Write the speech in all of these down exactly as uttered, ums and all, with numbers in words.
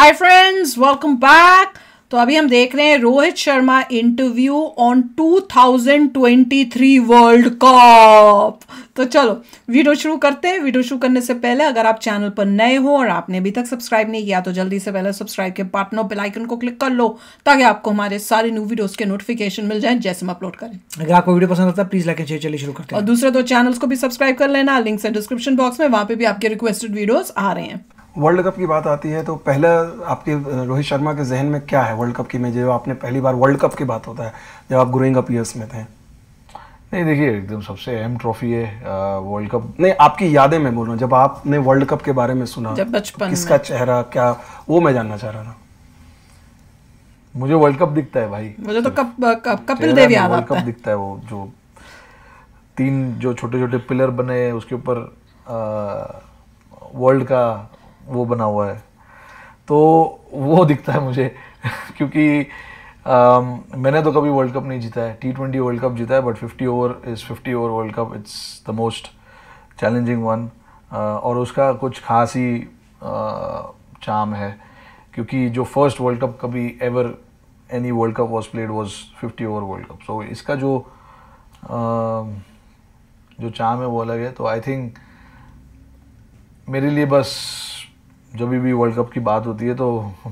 Hi friends, welcome back. तो अभी हम देख रहे हैं Rohit Sharma interview on two thousand twenty three world cup. तो चलो वीडियो शुरू करते हैं। वीडियो शुरू करने से पहले अगर आप चैनल पर नए हो और आपने अभी तक सब्सक्राइब नहीं किया तो जल्दी से पहले सब्सक्राइब के बटन और बेल आइकन को क्लिक कर लो ताकि आपको हमारे सारे न्यू वीडियोस के नोटिफिकेशन मिल जाए जैसे हम अपलोड करें। अगर आपको वीडियो पसंद आता है प्लीज लाइक एंड शेयर। चलिए शुरू करते और हैं। दूसरे दो चैनल्स को भी सब्सक्राइब कर लेना, लिंक्स है डिस्क्रिप्शन बॉक्स में, वहां पे भी आपके रिक्वेस्टेड वीडियोस आ रहे हैं। वर्ल्ड कप की बात आती है तो पहले आपके रोहित शर्मा के जहन में क्या है वर्ल्ड कप की में, जब आपने पहली बार वर्ल्ड कप की बात होता है जब आप ग्रोइंग अप ईयर्स में थे? नहीं, देखिए एकदम सबसे अहम ट्रॉफी है वर्ल्ड कप। नहीं, आपकी यादें में बोल रहा हूँ, जब आपने वर्ल्ड कप के बारे में सुना, जब बचपन किसका चेहरा क्या, वो मैं जानना चाह रहा था। मुझे वर्ल्ड कप दिखता है भाई, मुझे तो कप, कप, कपिल देव याद वर्ल्ड आता कप है। दिखता है। वो जो तीन जो छोटे छोटे पिलर बने हैं उसके ऊपर वर्ल्ड का वो बना हुआ है, तो वो दिखता है मुझे क्योंकि आ, मैंने तो कभी वर्ल्ड कप नहीं जीता है। टी ट्वेंटी वर्ल्ड कप जीता है, but fifty over is fifty over world cup, it's the most challenging one. और उसका कुछ खास ही चार्म है क्योंकि जो फर्स्ट वर्ल्ड कप कभी ever any world cup was played was fifty over world cup. So इसका जो आ, जो चार्म है वो अलग है। तो आई थिंक मेरे लिए बस जब भी वर्ल्ड कप की बात होती है तो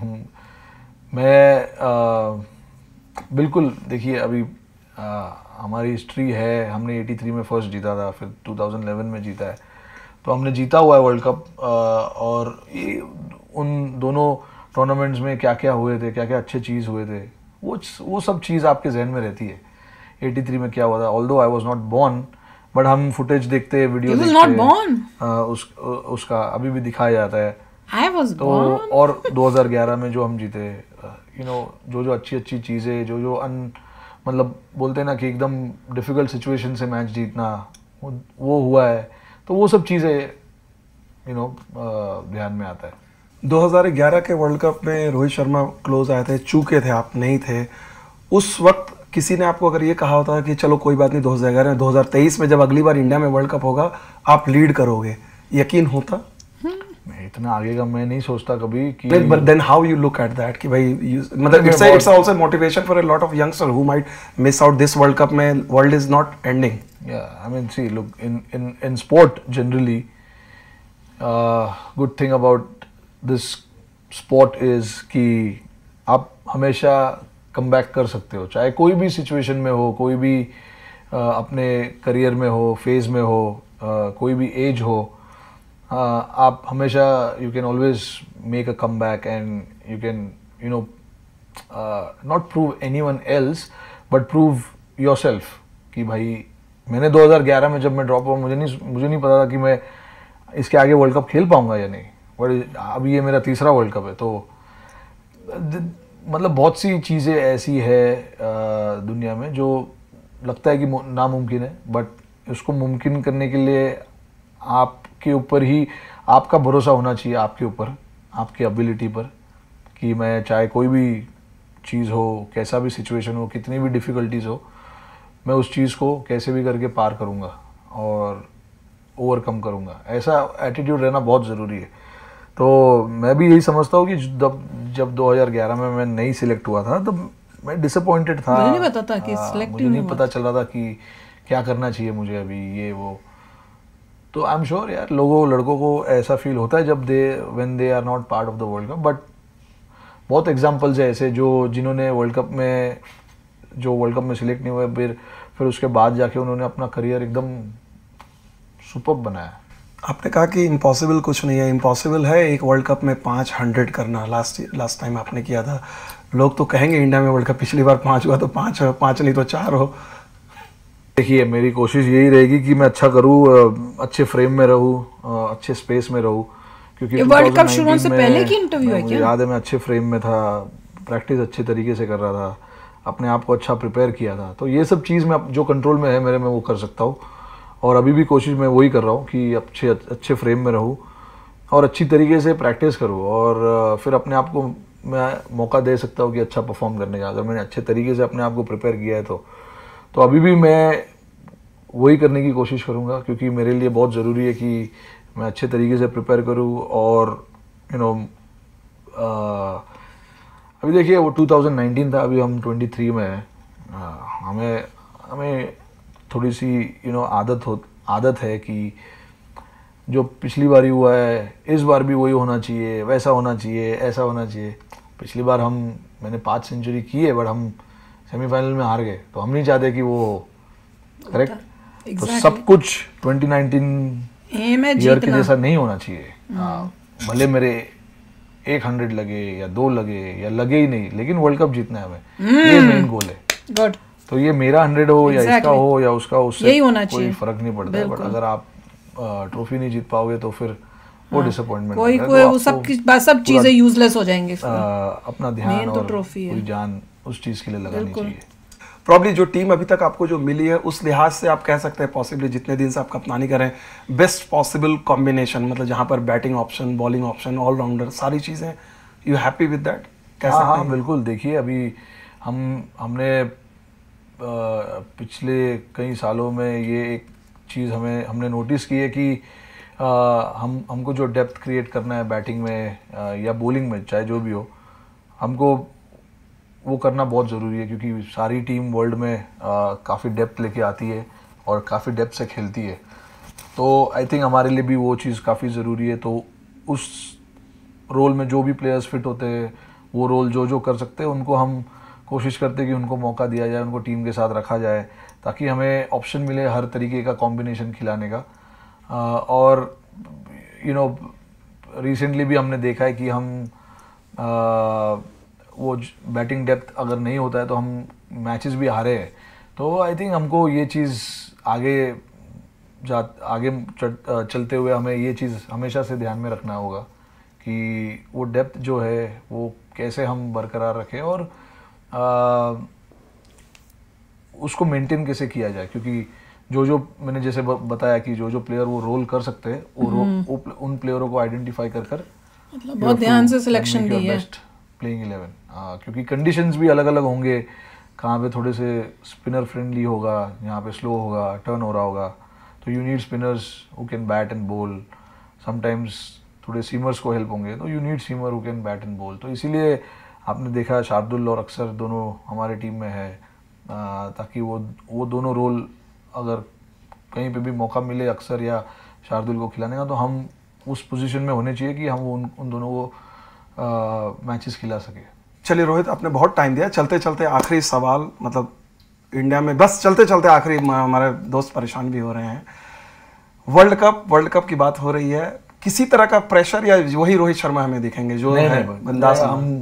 मैं आ, बिल्कुल, देखिए अभी आ, हमारी हिस्ट्री है, हमने तिरासी में फर्स्ट जीता था, फिर दो हज़ार ग्यारह में जीता है, तो हमने जीता हुआ है वर्ल्ड कप। आ, और ये उन दोनों टूर्नामेंट्स में क्या क्या हुए थे, क्या क्या अच्छे चीज़ हुए थे, वो वो सब चीज़ आपके जहन में रहती है। तिरासी में क्या हुआ था, although I was not born, but हम फुटेज देखते हैं, वीडियो देखते नॉट बोर्न उस उसका अभी भी दिखाया जाता है। I was तो born. और दो हज़ार ग्यारह में जो हम जीते, यू नो जो जो अच्छी अच्छी चीज़ें, जो जो अन मतलब बोलते हैं ना कि एकदम डिफ़िकल्ट सिचुएशन से मैच जीतना, वो, वो हुआ है। तो वो सब चीज़ें यू नो ध्यान में आता है। दो हज़ार ग्यारह के वर्ल्ड कप में रोहित शर्मा क्लोज आए थे, चूके थे, आप नहीं थे उस वक्त। किसी ने आपको अगर ये कहा होता कि चलो कोई बात नहीं, दो हज़ार ग्यारह में, दो हज़ार तेईस में जब अगली बार इंडिया में वर्ल्ड कप होगा आप लीड करोगे, यकीन होता? मैं इतना आगे का मैं नहीं सोचता कभी कि but then how you look at that कि भाई मतलब it's it's also motivation for a lot of youngster who might miss out this world cup में, वर्ल्ड इज नॉट एंडिंग। या I mean see look in in in sport generally, good thing about this sport is कि आप हमेशा come back कर सकते हो, चाहे कोई भी सिचुएशन में हो, कोई भी uh, अपने करियर में हो, फेज में हो, uh, कोई भी एज हो, uh, आप हमेशा you can always make a comeback and you can you know not prove anyone else but prove yourself कि भाई मैंने दो हज़ार ग्यारह में जब मैं ड्रॉप हुआ, मुझे नहीं मुझे नहीं पता था कि मैं इसके आगे वर्ल्ड कप खेल पाऊंगा या नहीं, बट अभी ये मेरा तीसरा वर्ल्ड कप है। तो मतलब बहुत सी चीज़ें ऐसी है आ, दुनिया में जो लगता है कि नामुमकिन है, बट उसको मुमकिन करने के लिए आपके ऊपर ही आपका भरोसा होना चाहिए, आपके ऊपर, आपकी एबिलिटी पर, कि मैं चाहे कोई भी चीज़ हो, कैसा भी सिचुएशन हो, कितनी भी डिफ़िकल्टीज हो, मैं उस चीज़ को कैसे भी करके पार करूँगा और ओवरकम करूँगा। ऐसा एटीट्यूड रहना बहुत ज़रूरी है। तो मैं भी यही समझता हूँ कि जब जब दो हज़ार ग्यारह में मैं नहीं सिलेक्ट हुआ था तब मैं डिसअपॉइंटेड था। मुझे नहीं पता था कि आ, सिलेक्ट मुझे नहीं पता चल रहा था कि क्या करना चाहिए मुझे अभी, ये वो। तो आई एम श्योर यार लोगों लड़कों को ऐसा फील होता है जब they when they are not part of the world cup, but बहुत एग्जांपल्स है ऐसे जो जिन्होंने वर्ल्ड कप में जो वर्ल्ड कप में सिलेक्ट नहीं हुए, फिर फिर उसके बाद जाके उन्होंने अपना करियर एकदम सुपर्ब बनाया। आपने कहा कि इम्पॉसिबल कुछ नहीं है, इम्पॉसिबल है एक वर्ल्ड कप में पाँच हंड्रेड करना। लास्ट लास्ट टाइम आपने किया था, लोग तो कहेंगे इंडिया में वर्ल्ड कप पिछली बार पाँच हुआ तो पाँच हो, पाँच नहीं तो चार हो। देखिए मेरी कोशिश यही रहेगी कि मैं अच्छा करूँ, अच्छे फ्रेम में रहूँ, अच्छे स्पेस में रहूँ, क्योंकि वर्ल्ड कप शुरू होने से पहले की इंटरव्यू है क्या? याद है मैं अच्छे फ्रेम में था, प्रैक्टिस अच्छे तरीके से कर रहा था, अपने आप को अच्छा प्रिपेयर किया था। तो ये सब चीज़ मैं जो कंट्रोल में है मेरे में वो कर सकता हूँ, और अभी भी कोशिश मैं वही कर रहा हूँ कि अच्छे अच्छे फ्रेम में रहूँ और अच्छी तरीके से प्रैक्टिस करूँ, और फिर अपने आप को मैं मौका दे सकता हूँ कि अच्छा परफॉर्म करने का, अगर मैंने अच्छे तरीके से अपने आप को प्रिपेयर किया है तो तो अभी भी मैं वही करने की कोशिश करूँगा, क्योंकि मेरे लिए बहुत ज़रूरी है कि मैं अच्छे तरीके से प्रिपेयर करूँ और यू नो अभी देखिए वो टू थाउजेंड नाइनटीन था, अभी हम ट्वेंटी थ्री में हैं। uh, हमें हमें थोड़ी सी यू नो आदत हो आदत है कि जो पिछली बार ही हुआ है इस बार भी वही होना चाहिए, वैसा होना चाहिए, ऐसा होना चाहिए। पिछली बार हम मैंने पाँच सेंचुरी की है बट हम सेमीफाइनल में हार गए, तो हम नहीं चाहते कि वो हो, करेक्ट। तो सब कुछ ट्वेंटी नाइनटीन ईयर के जैसा नहीं होना चाहिए। हाँ, भले मेरे एक हंड्रेड लगे या दो लगे या लगे ही नहीं, लेकिन वर्ल्ड कप जीतना है हमें, ये मेन गोल है। गुड। तो ये मेरा हंड्रेड हो या इसका हो या उसका, उससे कोई फर्क नहीं पड़ता है। बट अगर आप ट्रॉफी नहीं जीत पाओगे तो फिर वो डिसअपॉइंटमेंट, कोई कोई वो सब सब चीजें यूजलेस हो जाएंगी। अपना ध्यान और पूरी जान उस चीज के लिए लगानी चाहिए। प्रॉब्ली जो टीम अभी तक आपको जो मिली है उस लिहाज से आप कह सकते हैं पॉसिबली जितने दिन से आप कप्तानी करें, बेस्ट पॉसिबल कॉम्बिनेशन, मतलब जहां पर batting option, bowling option, allrounder, सारी चीजें, यू हैप्पी विद दैट? हाँ हाँ बिल्कुल। देखिए अभी हम हमने पिछले कई सालों में ये एक चीज़ हमें हमने नोटिस की है कि आ, हम हमको जो डेप्थ क्रिएट करना है बैटिंग में आ, या बॉलिंग में, चाहे जो भी हो, हमको वो करना बहुत ज़रूरी है, क्योंकि सारी टीम वर्ल्ड में काफ़ी डेप्थ लेके आती है और काफ़ी डेप्थ से खेलती है। तो आई थिंक हमारे लिए भी वो चीज़ काफ़ी ज़रूरी है। तो उस रोल में जो भी प्लेयर्स फिट होते हैं, वो रोल जो जो कर सकते हैं, उनको हम कोशिश करते हैं कि उनको मौका दिया जाए, उनको टीम के साथ रखा जाए, ताकि हमें ऑप्शन मिले हर तरीके का कॉम्बिनेशन खिलाने का। uh, और यू नो रिसेंटली भी हमने देखा है कि हम uh, वो बैटिंग डेप्थ अगर नहीं होता है तो हम मैचेस भी हारे हैं। तो आई थिंक हमको ये चीज़ आगे जा आगे चलते हुए हमें ये चीज़ हमेशा से ध्यान में रखना होगा कि वो डेप्थ जो है वो कैसे हम बरकरार रखें और आ, उसको मेंटेन कैसे किया जाए। क्योंकि जो जो मैंने जैसे बताया कि जो जो प्लेयर वो रोल कर सकते हैं, वो, वो उन प्लेयरों को आइडेंटिफाई कर कर मतलब बहुत ध्यान से सिलेक्शन की है प्लेइंग इलेवन। क्योंकि कंडीशंस भी अलग अलग होंगे, कहाँ पे थोड़े से स्पिनर फ्रेंडली होगा, यहाँ पे स्लो होगा, टर्न हो रहा होगा, तो you need spinners who can bat and ball. Sometimes थोड़े सीमर्स को हेल्प होंगे, तो you need seamer who can bat and ball. तो इसीलिए आपने देखा शार्दुल और अक्सर दोनों हमारे टीम में है, ताकि वो वो दोनों रोल अगर कहीं पे भी मौका मिले अक्सर या शार्दुल को खिलाने का, तो हम उस पोजीशन में होने चाहिए कि हम उन उन दोनों को मैचेस खिला सके। चलिए रोहित, आपने बहुत टाइम दिया। चलते चलते आखिरी सवाल, मतलब इंडिया में बस चलते चलते आखिरी, हमारे दोस्त परेशान भी हो रहे हैं। वर्ल्ड कप वर्ल्ड कप की बात हो रही है, किसी तरह का प्रेशर या वही रोहित शर्मा हमें दिखेंगे जो नहीं, है नहीं, बंदाज? हम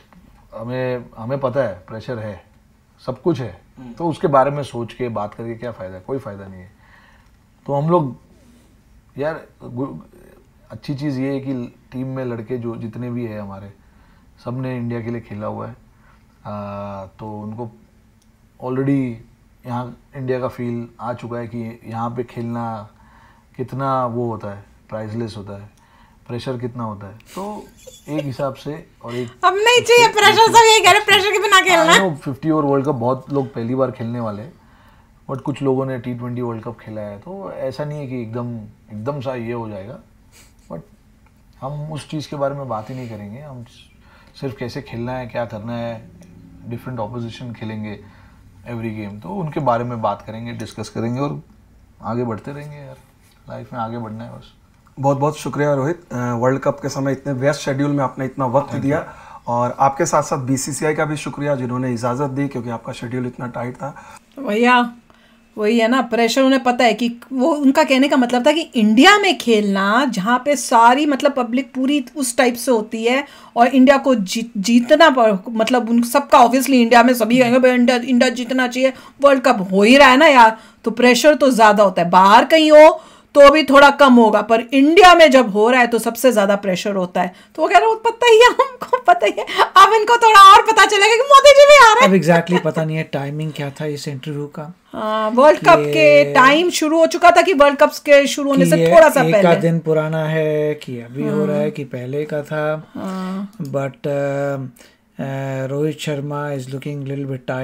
हमें हमें पता है प्रेशर है, सब कुछ है, तो उसके बारे में सोच के बात करके क्या फ़ायदा है? कोई फ़ायदा नहीं है। तो हम लोग यार, अच्छी चीज़ ये है कि टीम में लड़के जो जितने भी है हमारे, सब ने इंडिया के लिए खेला हुआ है। आ, तो उनको ऑलरेडी यहाँ इंडिया का फील आ चुका है कि यहाँ पे खेलना कितना वो होता है, प्राइसलेस होता है, प्रेशर कितना होता है। तो एक हिसाब से और एक अब नहीं चाहिए प्रेशर, सब यही कह रहे प्रेशर के बिना खेलना। No fifty over world cup बहुत लोग पहली बार खेलने वाले हैं, बट कुछ लोगों ने टी ट्वेंटी वर्ल्ड कप खेला है, तो ऐसा नहीं है कि एकदम एकदम सा ये हो जाएगा। बट हम उस चीज़ के बारे में बात ही नहीं करेंगे, हम सिर्फ कैसे खेलना है, क्या करना है, डिफरेंट ऑपोजिशन खेलेंगे एवरी गेम, तो उनके बारे में बात करेंगे, डिस्कस करेंगे और आगे बढ़ते रहेंगे। यार लाइफ में आगे बढ़ना है बस। बहुत बहुत शुक्रिया रोहित, वर्ल्ड कप के समय इतने व्यस्त शेड्यूल में आपने इतना वक्त दिया, और आपके साथ साथ बीसीसीआई का भी शुक्रिया जिन्होंने इजाज़त दी, क्योंकि आपका शेड्यूल इतना टाइट था। भैया वही है ना, प्रेशर उन्हें पता है कि वो, उनका कहने का मतलब था कि इंडिया में खेलना जहाँ पे सारी मतलब पब्लिक पूरी उस टाइप से होती है और इंडिया को जीत जीतना मतलब उन सबका ऑब्वियसली इंडिया में सभी कहेंगे भाई इंडिया इंडिया जीतना चाहिए, वर्ल्ड कप हो ही रहा है ना यार, तो प्रेशर तो ज़्यादा होता है। बाहर कहीं हो तो भी थोड़ा कम होगा, पर इंडिया में जब हो रहा है तो सबसे ज़्यादा प्रेशर होता है। तो वो कह रहे हो पता ही है, हमको पता ही है, अब इनको थोड़ा और पता चलेगा कि मोदी जी भी आ रहे हैं। अब एग्जैक्टली पता नहीं है टाइमिंग क्या था इस इंटरव्यू का। हाँ, वर्ल्ड कप के टाइम शुरू हो चुका था कि वर्ल्ड कप के शुरू होने से थोड़ा सा पहले, एक का दिन पुराना है कि अभी हो रहा है कि पहले का था। But Rohit Sharma is looking little bit tired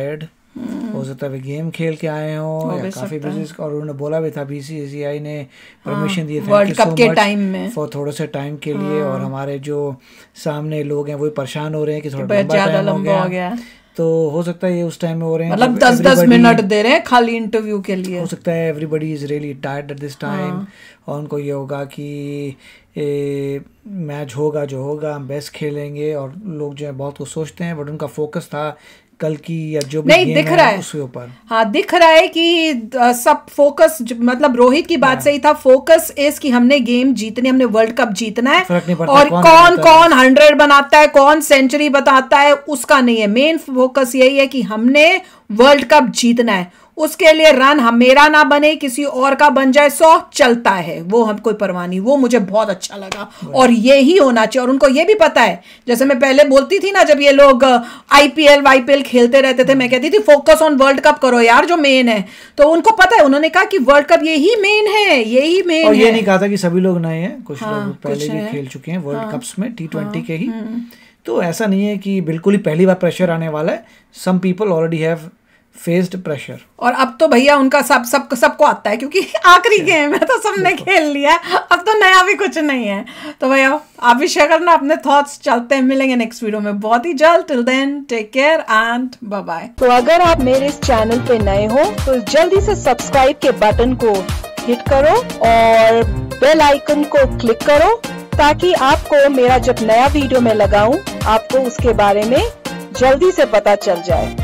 हो सकता है वे गेम खेल के आए हों या काफी बिजी, और उन्होंने बोला भी था बीसीसीआई ने परमिशन दी थी वर्ल्ड कप के टाइम में फॉर थोड़े से टाइम के लिए, और हमारे जो सामने लोग हैं वो परेशान हो रहे हैं कि थोड़ा ज्यादा लंबा हो गया, तो हो सकता है ये उस टाइम में हो रहे हैं, मतलब दस दस मिनट दे रहे हैं खाली इंटरव्यू के लिए। हो सकता है everybody is really tired at this time, और उनको ये होगा कि मैच होगा जो होगा हम बेस्ट खेलेंगे, और लोग जो है बहुत कुछ सोचते हैं, बट उनका फोकस था कल की या जो भी नहीं दिख रहा है उसके ऊपर। हाँ दिख रहा है कि आ, सब फोकस, मतलब रोहित की बात सही था, फोकस इस कि हमने गेम जीतनी, हमने वर्ल्ड कप जीतना है, और कौन कौन, कौन हंड्रेड बनाता है, कौन सेंचुरी बताता है, उसका नहीं है। मेन फोकस यही है कि हमने वर्ल्ड कप जीतना है, उसके लिए रन हम मेरा ना बने किसी और का बन जाए, सौ चलता है, वो हम कोई परवाह नहीं। वो मुझे बहुत अच्छा लगा, और ये ही होना चाहिए। और उनको ये भी पता है, जैसे मैं पहले बोलती थी ना, जब ये लोग आईपीएल वाईपीएल खेलते रहते थे, मैं कहती थी फोकस ऑन वर्ल्ड कप करो यार, जो मेन है। तो उनको पता है, उन्होंने कहा कि वर्ल्ड कप यही मेन है, यही मेन है। और ये नहीं कहा था कि सभी लोग नए हैं, कुछ हाँ, लोग पहले भी खेल चुके हैं वर्ल्ड कप्स में टी ट्वेंटी के ही, तो ऐसा नहीं है कि बिल्कुल ही पहली बार प्रेशर आने वाला है। Some people already have faced pressure, और अब तो भैया उनका सब सब सबको आता है, क्योंकि आखिरी गेम है तो सबने खेल लिया, अब तो नया भी कुछ नहीं है। तो भैया आप भी शेयर करना अपने थॉट्स। चलते हैं, मिलेंगे नेक्स्ट वीडियो में बहुत ही जल्द। Till then take care and bye bye. तो अगर आप मेरे इस चैनल पे नए हो तो जल्दी से सब्सक्राइब के बटन को हिट करो और बेल आइकन को क्लिक करो, ताकि आपको मेरा जब नया वीडियो मैं लगाऊं आपको उसके बारे में जल्दी से पता चल जाए।